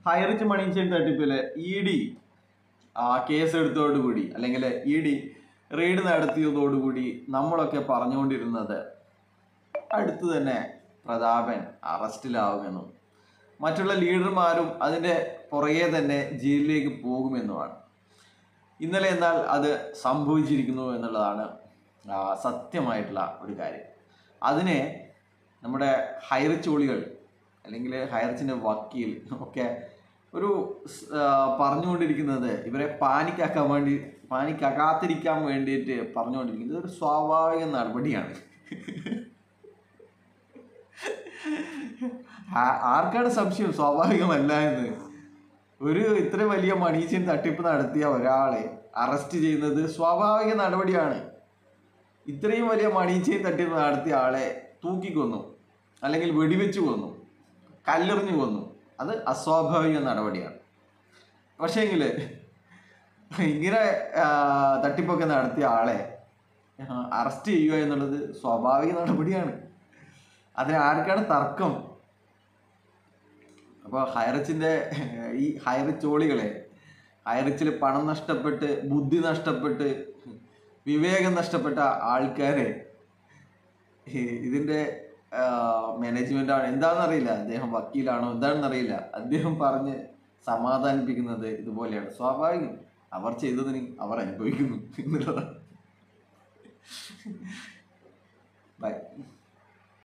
Highrich money chain തട്ടിപ്പില് ED case എടുത്തതോടുകൂടി അല്ലെങ്കിൽ ED റെയ്ഡ് നടത്തിയതോടുകൂടി നമ്മളൊക്കെ പറഞ്ഞുകൊണ്ടിരുന്നത് അടുത്ത് തന്നെ പ്രതാപൻ അറസ്റ്റിലാവുമെന്നും മറ്റുള്ള ലീഡർമാരും അതിൻ്റെ പുറകെ തന്നെ ജയിലിലേക്ക് പോകുമെന്നുമാണ്. ഇന്നലെ എന്നാൽ അത് സംഭവിച്ചിരിക്കുന്നു എന്നുള്ളതാണ് സത്യമായിട്ടുള്ള ഒരു കാര്യം. അതിനെ നമ്മുടെ ഹൈറിച്ചോളികൾ അല്ലെങ്കിൽ ഹൈറിച്ചിൻ്റെ വക്കീൽ ഒക്കെ ഒരു പറഞ്ഞുകൊണ്ടിരിക്കുന്നത് ഇവരെ പാനിക്കാക്കാതിരിക്കാൻ വേണ്ടിയിട്ട് പറഞ്ഞുകൊണ്ടിരിക്കുന്നത് ഒരു സ്വാഭാവിക നടപടിയാണ്. ആർക്കാണ് സംശയം സ്വാഭാവികമല്ല എന്ന്? ഒരു ഇത്ര വലിയ മണി ചെയിൻ തട്ടിപ്പ് നടത്തിയ ഒരാളെ അറസ്റ്റ് ചെയ്യുന്നത് സ്വാഭാവിക നടപടിയാണ്. ഇത്രയും വലിയ മണി ചെയിൻ തട്ടിപ്പ് നടത്തിയ ആളെ തൂക്കിക്കൊന്നു അല്ലെങ്കിൽ വെടിവെച്ച് കൊന്നു, കല്ലെറിഞ്ഞു കൊന്നു, അത് അസ്വാഭാവിക നടപടിയാണ്. പക്ഷേങ്കിൽ ഇങ്ങനെ തട്ടിപ്പൊക്കെ നടത്തിയ ആളെ അറസ്റ്റ് ചെയ്യുക എന്നുള്ളത് സ്വാഭാവിക നടപടിയാണ്. അതിന് ആർക്കാണ് തർക്കം? അപ്പോൾ ഹൈറിച്ചിൻ്റെ ഈ ഹൈറിച്ചോളികളെ, ഹൈറിച്ചിൽ പണം നഷ്ടപ്പെട്ട്, ബുദ്ധി നഷ്ടപ്പെട്ട്, വിവേകം നഷ്ടപ്പെട്ട ആൾക്കാരെ ഇതിൻ്റെ മാനേജ്മെൻറ്റാണ് എന്താണെന്നറിയില്ല, അദ്ദേഹം വക്കീലാണോ എന്താണെന്നറിയില്ല, അദ്ദേഹം പറഞ്ഞ് സമാധാനിപ്പിക്കുന്നത് ഇതുപോലെയാണ്. സ്വാഭാവികം, അവർ ചെയ്തതിന് അവർ അനുഭവിക്കുന്നു എന്നുള്ളതാണ്. ബൈ.